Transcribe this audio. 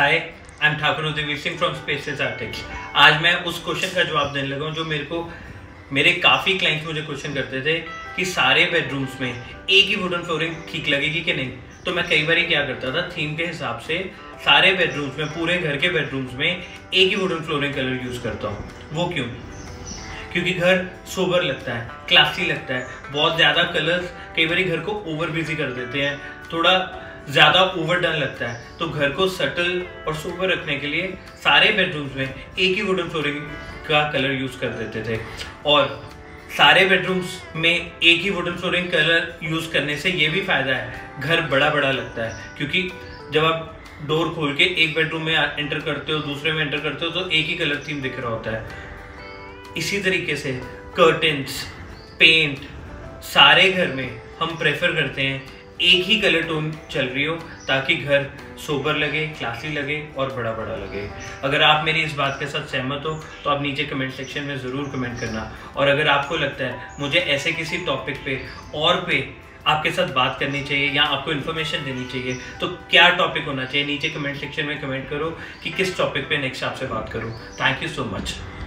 Hi, I am Thakur Devir Singh from spaces आर्टिक्स। आज मैं उस क्वेश्चन का जवाब देने लगा हूँ जो मेरे काफ़ी क्लाइंट्स मुझे क्वेश्चन करते थे कि सारे बेडरूम्स में एक ही वुडन फ्लोरिंग ठीक लगेगी कि नहीं। तो मैं कई बार क्या करता था, थीम के हिसाब से सारे बेडरूम्स में, पूरे घर के बेडरूम्स में एक ही वुडन फ्लोरिंग कलर यूज़ करता हूँ। वो क्यों? क्योंकि घर सोबर लगता है, क्लासी लगता है। बहुत ज़्यादा कलर्स कई बार घर को ओवर बिजी कर देते हैं, थोड़ा ज़्यादा ओवरडन लगता है। तो घर को सटल और सोबर रखने के लिए सारे बेडरूम्स में एक ही वुडन फ्लोरिंग का कलर यूज़ कर देते थे। और सारे बेडरूम्स में एक ही वुडन फ्लोरिंग कलर यूज़ करने से ये भी फ़ायदा है, घर बड़ा बड़ा लगता है। क्योंकि जब आप डोर खोल के एक बेडरूम में एंटर करते हो, दूसरे में एंटर करते हो, तो एक ही कलर थीम दिख रहा होता है। इसी तरीके से कर्टेन्स, पेंट, सारे घर में हम प्रेफर करते हैं एक ही कलर टोन चल रही हो, ताकि घर सोबर लगे, क्लासी लगे और बड़ा बड़ा लगे। अगर आप मेरी इस बात के साथ सहमत हो तो आप नीचे कमेंट सेक्शन में ज़रूर कमेंट करना। और अगर आपको लगता है मुझे ऐसे किसी टॉपिक पे आपके साथ बात करनी चाहिए या आपको इन्फॉर्मेशन देनी चाहिए, तो क्या टॉपिक होना चाहिए, नीचे कमेंट सेक्शन में कमेंट करो कि किस टॉपिक पे नेक्स्ट आपसे बात करूँ। Thank you so much.